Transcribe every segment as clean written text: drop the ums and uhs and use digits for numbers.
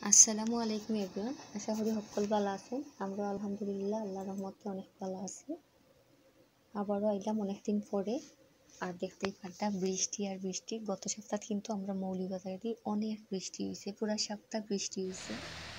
আসসালামু আলাইকুম এভরিওয়ান, আশা করি সকল ভালো আছেন। আমরা আলহামদুলিল্লাহ আল্লাহর রহমতে অনেক ভালো আছি। আবারও আইলাম অনেকদিন পরে। আর দেখতেই পারতাম বৃষ্টি আর বৃষ্টি। গত সপ্তাহ কিন্তু আমরা মৌলভীবাজারে দিয়ে অনেক বৃষ্টি হয়েছে, পুরো সপ্তাহ বৃষ্টি হয়েছে।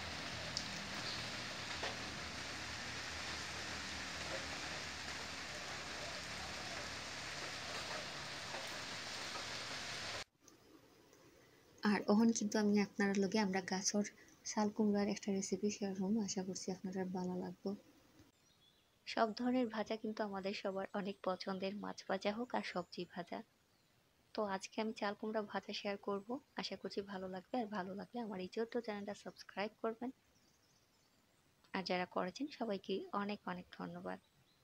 আর ওখান কিন্তু আমি আপনার লগে আমরা গাছর শাল কুমড়ার একটা রেসিপি শেয়ার করবো, আশা করছি আপনারা ভালো লাগবে। সব ধরনের ভাজা কিন্তু আমাদের সবার অনেক পছন্দের, মাছ ভাজা হোক আর সবজি ভাজা। তো আজকে আমি চাল কুমড়া ভাজা শেয়ার করব, আশা করছি ভালো লাগবে। আর ভালো লাগলে আমার এই ছোট্ট চ্যানেলটা সাবস্ক্রাইব করবেন। আর যারা করেছেন সবাইকে অনেক অনেক ধন্যবাদ।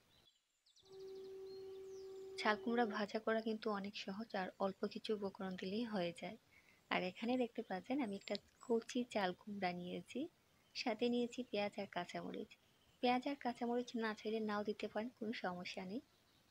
চাল কুমড়া ভাজা করা কিন্তু অনেক সহজ আর অল্প কিছু উপকরণ দিলেই হয়ে যায়। আর এখানে দেখতে পাচ্ছেন আমি একটা কচি চাল কুমড়া নিয়েছি, সাথে নিয়েছি পেঁয়াজ আর কাঁচামরিচ। পেঁয়াজ আর কাঁচামরিচ না চাইলে নাও দিতে পারেন, কোনো সমস্যা নেই।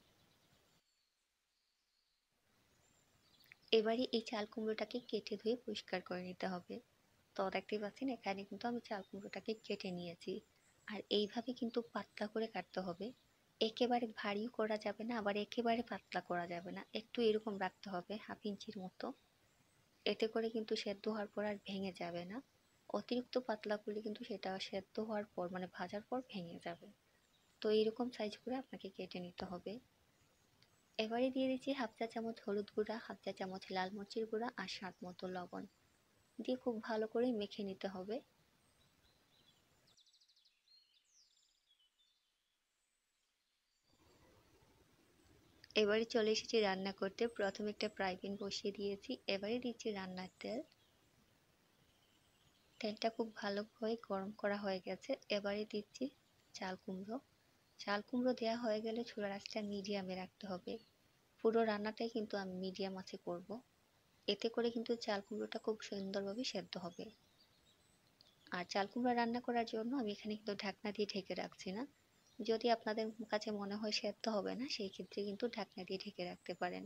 এবারে এই চাল কুমড়োটাকে কেটে ধুয়ে পরিষ্কার করে নিতে হবে। তো দেখতে পাচ্ছেন এখানে কিন্তু আমি চাল কুমড়োটাকে কেটে নিয়েছি। আর এইভাবে কিন্তু পাতলা করে কাটতে হবে, একেবারে ভারীও করা যাবে না, আবার একেবারে পাতলা করা যাবে না, একটু এরকম রাখতে হবে, হাফ ইঞ্চির মতো। এতে করে কিন্তু সেদ্ধ হওয়ার পর আর ভেঙে যাবে না। অতিরিক্ত পাতলা করলে কিন্তু সেটা সেদ্ধ হওয়ার পর মানে ভাজার পর ভেঙে যাবে। তো এইরকম সাইজ করে আপনাকে কেটে নিতে হবে। এবারে দিয়ে দিচ্ছি হাফ চা চামচ হলুদ গুঁড়া, হাফ চা চামচ লাল মরিচের গুঁড়া আর স্বাদ মতো লবণ দিয়ে খুব ভালো করে মেখে নিতে হবে। এবারে চলে এসেছি রান্না করতে। প্রথমে একটা ফ্রাই প্যান বসিয়ে দিয়েছি, এবারে দিচ্ছি রান্নার তেল। তেলটা খুব ভালোভাবে গরম করা হয়ে গেছে। এবারে দিচ্ছি চাল কুমড়ো। চাল কুমড়ো দেওয়া হয়ে গেলে চুলার আঁচটা মিডিয়ামে রাখতে হবে। পুরো রান্নাটাই কিন্তু আমি মিডিয়াম আঁচে করব, এতে করে কিন্তু চাল কুমড়োটা খুব সুন্দরভাবে সেদ্ধ হবে। আর চাল কুমড়া রান্না করার জন্য আমি এখানে কিন্তু ঢাকনা দিয়ে ঢেকে রাখছি না। যদি আপনাদের কাছে মনে হয় সেদ্ধ হবে না, সেই ক্ষেত্রে কিন্তু ঢাকনা দিয়ে ঢেকে রাখতে পারেন।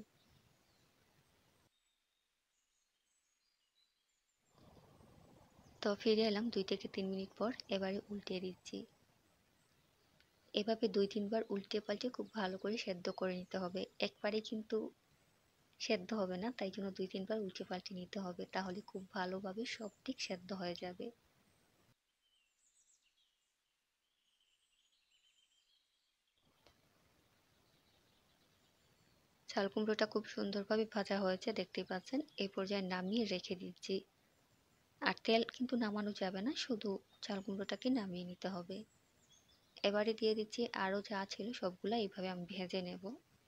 তো ফিরে এলাম 2 থেকে 3 মিনিট পর। এবারে উল্টে দিচ্ছি। এভাবে 2-3 বার উল্টে পাল্টে খুব ভালো করে সেদ্ধ করে নিতে হবে। একবারে কিন্তু সেদ্ধ হবে না, তাই জন্য 2-3 বার উল্টে পাল্টে নিতে হবে, তাহলে খুব ভালোভাবে সব দিক সেদ্ধ হয়ে যাবে। চাল কুমড়োটা খুব সুন্দরভাবে ভাজা হয়েছে, দেখতেই পাচ্ছেন। এই পর্যায়ে নামিয়ে রেখে দিচ্ছি। আর তেল কিন্তু নামানো যাবে না, শুধু চাল কুমড়োটাকে নামিয়ে নিতে হবে। এবারে দিয়ে দিচ্ছি আরও যা ছিল সবগুলা এইভাবে আমি ভেজে নেব।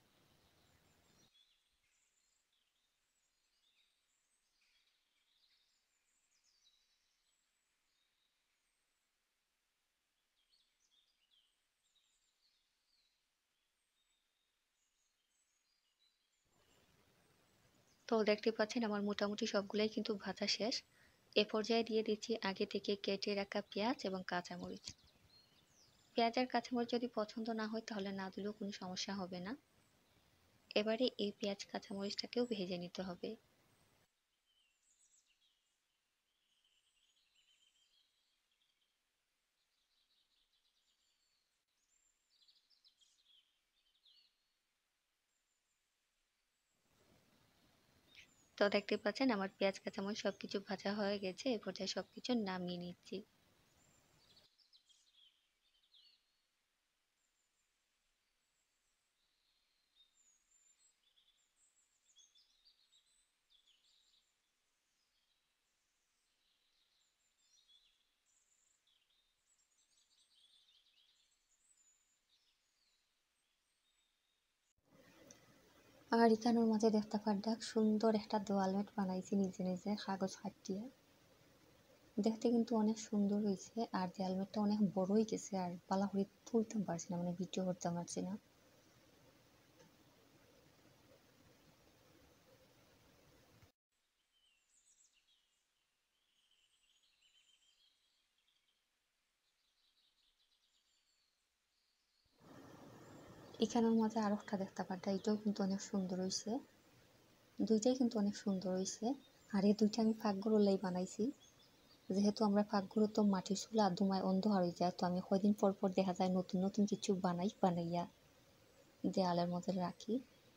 তো দেখতে পাচ্ছেন আমার মোটামুটি সবগুলাই কিন্তু ভাজা শেষ। এ পর্যায়ে দিয়ে দিচ্ছি আগে থেকে কেটে রাখা পেঁয়াজ এবং কাঁচামরিচ। পেঁয়াজ আর কাঁচামরিচ যদি পছন্দ না হয় তাহলে না দিলেও কোনো সমস্যা হবে না। এবারে এই পেঁয়াজ কাঁচামরিচটাকেও ভেজে নিতে হবে। তো দেখতে পাচ্ছেন আমার পেঁয়াজ কাঁচামরিচ সবকিছু ভাজা হয়ে গেছে। এ পর্যায়ে সবকিছু নামিয়ে নিচ্ছি। আর এখানের মাঝে দেখতে পারডা সুন্দর একটা দোয়ালমেট বানাইছি নিজে নিজে কাগজ কাটিয়ে। দেখতে কিন্তু অনেক সুন্দর হয়েছে। আর দেয়ালমেটটা অনেক বড় হয়ে গেছে, আর পালা করে তুলতে পারছি না, মানে ভিডিও করতে পারছি না। এখানের মাঝে আর একটা দেখতে পারডা, এটাও কিন্তু অনেক সুন্দর হয়েছে। দুইটাই কিন্তু অনেক সুন্দর হয়েছে। আর এই দুইটা আমি ফাঁক গরলাই বানাইছি। যেহেতু আমরা পাকঘরে তো মাটির চুলা ধুমায় অন্ধ হয়ে যায়, তো আমি কয়দিন পর পর দেখা যায় নতুন নতুন কিছু বানাইয়া দেয়ালের মধ্যে রাখি।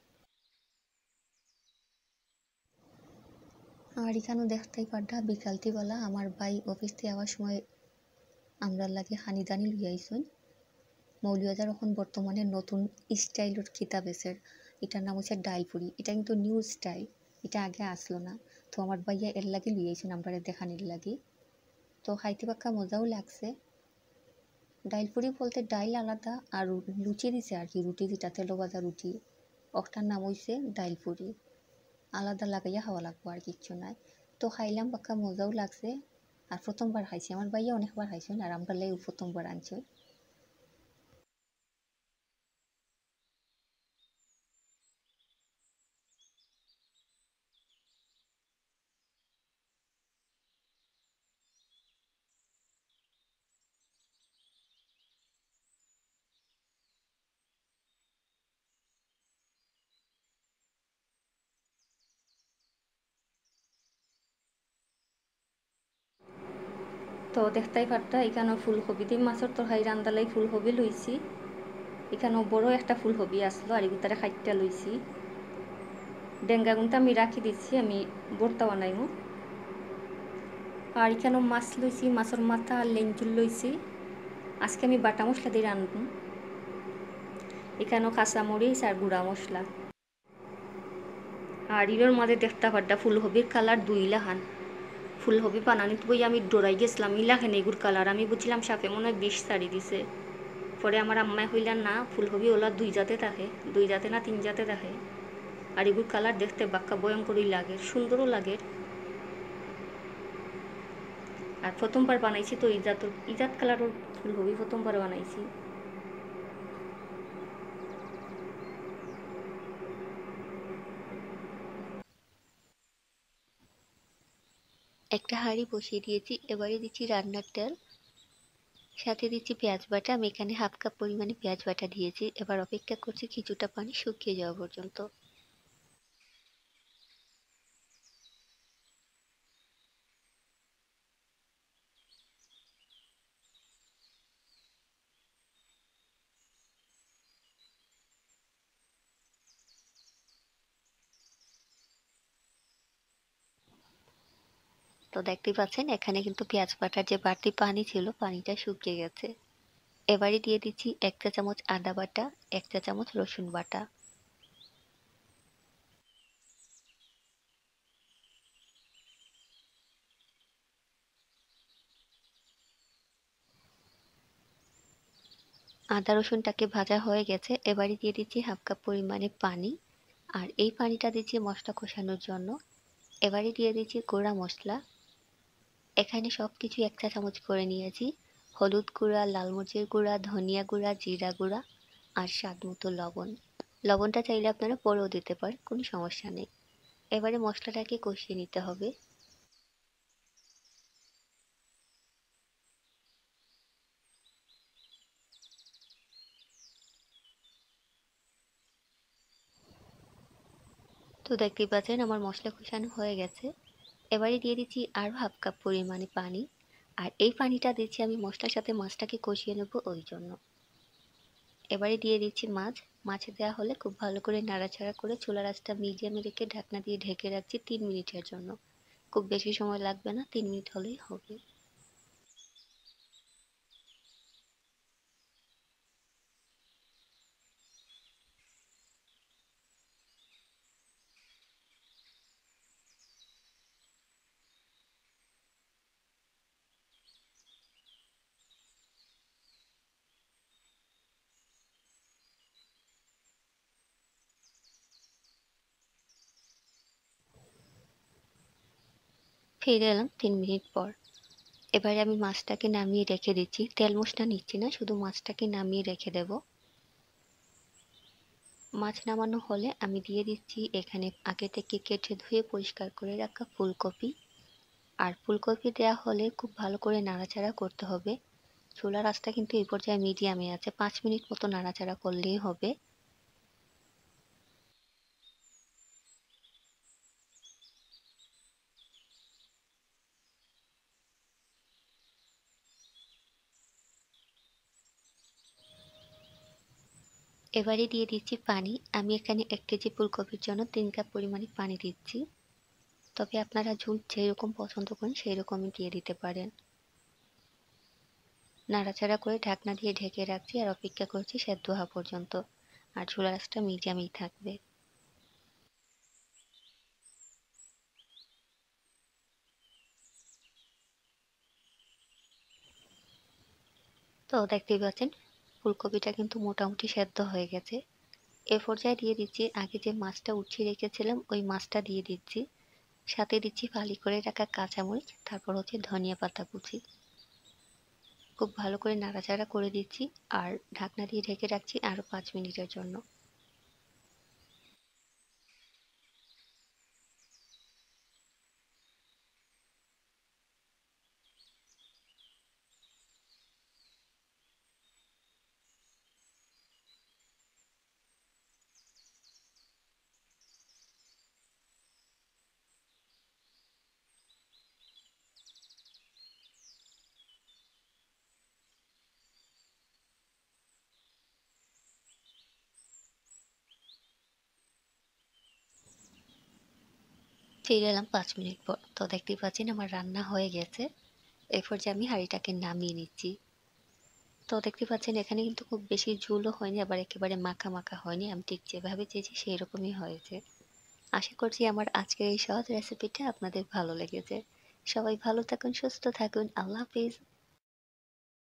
আর এখানেও দেখতেই পাড্ডা বিকালতিবেলা আমার ভাই অফিস থেকে যাওয়ার সময় আমরা লাগে হানিদানি লই আইসুন। মৌলভীবাজার এখন বর্তমানে নতুন স্টাইলের কিতাব এসের, এটার নাম হচ্ছে ডাইলপুরি। এটা কিন্তু নিউ স্টাইল, এটা আগে আসলো না। তো আমার ভাইয়া এর লাগে লই আইসুন আমরা দেখানির লাগে। তো খাইতে পাক্কা মজাও লাগছে। ডাইলপুরি বলতে ডাইল আলাদা আর লুচি দিছে আর কি, রুটি যেটা তেলো ভাজা রুটি, ওটার নাম হইছে ডাইলপুরি। আলাদা লাগাইয়া খাওয়া লাগবো আর কিচ্ছু নাই। তো খাইলাম পাক্কা মজাও লাগছে। আর প্রথমবার খাইছি, আমার ভাইয়া অনেকবার খাইছেন আর আমরা লাই প্রথমবার আনছে। তো দেখতেই পারতা এখানেও ফুলকপি দিয়ে মাছের তরকারি রান্দালাই ফুলকপি লইছি। এখানেও বড় একটা ফুলকপি আসলো আর এগুতারে খাইটা লইছি। ডেঙ্গা গুনটা আমি রাখি দিচ্ছি, আমি ভর্তা বানাইমু। আর এখানেও মাছ লইছি, মাছের মাথা আর লেঞ্চুল লইছি। আজকে আমি বাটা মশলা দিয়ে রান্ধবো। এখানেও কাঁচামরিচ আর গুঁড়া মশলা। আর ইলোর মাঝে দেখতে পারটা ফুলকপির কালার দুইলা খান। ফুলকপি বানানিত বই আমি ডরাই গেছিলাম, ইলাখান এগুর কালার। আমি বুঝছিলাম সাপে মনে হয় বিষ ছাড়ি দিছে। পরে আমার আম্মাই কইলেন না, ফুলকপি ওলা দুই জাতে থাকে, দুই জাতে না তিন জাতে থাকে। আর এগুর কালার দেখতে বাক্কা ভয়ঙ্করই লাগে, সুন্দরও লাগে। আর প্রথমবার বানাইছি তো ইজাত কালারের ফুলকপি প্রথমবার বানাইছি। একটা হাঁড়ি বসিয়ে দিয়েছি, এবারে দিচ্ছি রান্নার তেল, সাথে দিচ্ছি পেঁয়াজ বাটা। আমি এখানে হাফ কাপ পরিমাণে পেঁয়াজ বাটা দিয়েছি। এবার অপেক্ষা করছি কিছুটা পানি শুকিয়ে যাওয়া পর্যন্ত। তো দেখতেই পাচ্ছেন এখানে কিন্তু পেঁয়াজ বাটার যে বাড়তি পানি ছিল পানিটা শুকিয়ে গেছে। এবারে দিয়ে দিচ্ছি 1 চা চামচ আদা বাটা, 1 চা চামচ রসুন বাটা। আদা রসুনটাকে ভাজা হয়ে গেছে, এবারে দিয়ে দিচ্ছি হাফ কাপ পরিমাণে পানি। আর এই পানিটা দিচ্ছি মশলা কষানোর জন্য। এবারে দিয়ে দিচ্ছি গুঁড়া মশলা। এখানে সব কিছু 1 চা চামচ করে নিয়েছি। হলুদ গুঁড়া, লাল মরিচের গুঁড়া, ধনিয়া গুঁড়া, জিরা গুঁড়া আর স্বাদ মতো লবণ। লবণটা চাইলে আপনারা পরেও দিতে পারেন, কোনো সমস্যা নেই। এবারে মশলাটাকে কষিয়ে নিতে হবে। তো দেখতেই পাচ্ছেন আমার মশলা কষানো হয়ে গেছে। এবারে দিয়ে দিচ্ছি আরও হাফ কাপ পরিমাণে পানি। আর এই পানিটা দিচ্ছি আমি মশলার সাথে মাছটাকে কষিয়ে নেবো ওই জন্য। এবারে দিয়ে দিচ্ছি মাছ। মাছ দেওয়া হলে খুব ভালো করে নাড়াচাড়া করে চুলার আঁচটা মিডিয়ামে রেখে ঢাকনা দিয়ে ঢেকে রাখছি 3 মিনিটের জন্য। খুব বেশি সময় লাগবে না, 3 মিনিট হলেই হবে। ফিরে এলাম 3 মিনিট পর। এবারে আমি মাছটাকে নামিয়ে রেখে দিচ্ছি, তেল মশলা নিচ্ছি না, শুধু মাছটাকে নামিয়ে রেখে দেব। মাছ নামানো হলে আমি দিয়ে দিচ্ছি এখানে আগে থেকে কেটে ধুয়ে পরিষ্কার করে রাখা ফুলকপি। আর ফুলকপি দেওয়া হলে খুব ভালো করে নাড়াচাড়া করতে হবে। চুলার আঁচটা কিন্তু এই পর্যায়ে মিডিয়ামে আছে, 5 মিনিট মতো নাড়াচাড়া করলেই হবে। এবারে দিয়ে দিচ্ছি পানি। আমি এখানে ১ কেজি ফুলকপির জন্য ৩ কাপ পরিমাণে পানি দিচ্ছি। তবে আপনারা ঝোল যেরকম পছন্দ করেন সেইরকমই দিয়ে দিতে পারেন। নাড়াচাড়া করে ঢাকনা দিয়ে ঢেকে রাখছি আর অপেক্ষা করছি সেদ্ধ হওয়া পর্যন্ত। আর চুলার আঁচটা মিডিয়ামেই থাকবে। তো দেখতেই পাচ্ছেন ফুলকপিটা কিন্তু মোটামুটি সেদ্ধ হয়ে গেছে। এ পর্যায়ে দিয়ে দিচ্ছি আগে যে মাছটা উঠিয়ে রেখেছিলাম ওই মাছটা দিয়ে দিচ্ছি। সাথে দিচ্ছি ফালি করে রাখা কাঁচামরিচ, তারপর হচ্ছে ধনিয়া পাতা কুচি। খুব ভালো করে নাড়াচাড়া করে দিচ্ছি আর ঢাকনা দিয়ে ঢেকে রাখছি আরো ৫ মিনিটের জন্য। ফিরে এলাম ৫ মিনিট পর। তো দেখতেই পাচ্ছেন আমার রান্না হয়ে গেছে। এই পর্যায়ে আমি হাঁড়িটাকে নামিয়ে নিচ্ছি। তো দেখতে পাচ্ছেন এখানে কিন্তু খুব বেশি ঝোলও হয়নি, আবার একেবারে মাখা মাখা হয়নি। আমি ঠিক যেভাবে চেয়েছি সেইরকমই হয়েছে। আশা করছি আমার আজকের এই সহজ রেসিপিটা আপনাদের ভালো লেগেছে। সবাই ভালো থাকুন, সুস্থ থাকুন। আল্লাহ হাফেজ।